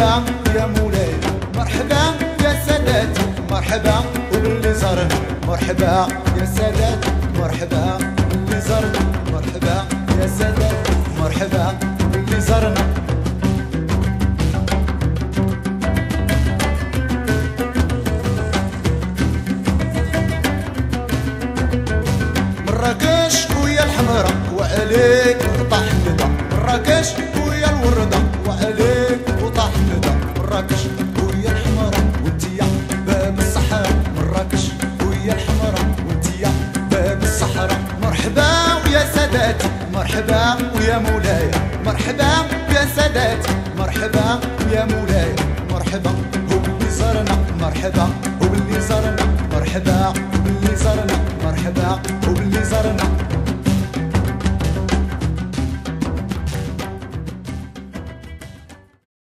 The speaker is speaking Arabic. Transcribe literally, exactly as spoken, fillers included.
مرحبا يا مولاي، مرحبا يا ساداتي، مرحبا وباللي زارنا، مرحبا يا ساداتي، مرحبا باللي زارنا، مرحبا يا ساداتي، مرحبا باللي زارنا. مراكش ويا الحمرا وعليك طاح الندى، مراكش ويا الوردة وعليك وطاح الندى، مراكش ويا الحمرا وانتيا باب الصحراء، مراكش ويا الحمرا وانتيا باب الصحراء. مرحبا ويا ساداتي، مرحبا ويا مولاي، مرحبا يا ساداتي، مرحبا ويا مولاي، مرحبا هو اللي زارنا، مرحبا هو اللي زارنا، مرحبا باللي زارنا، مرحبا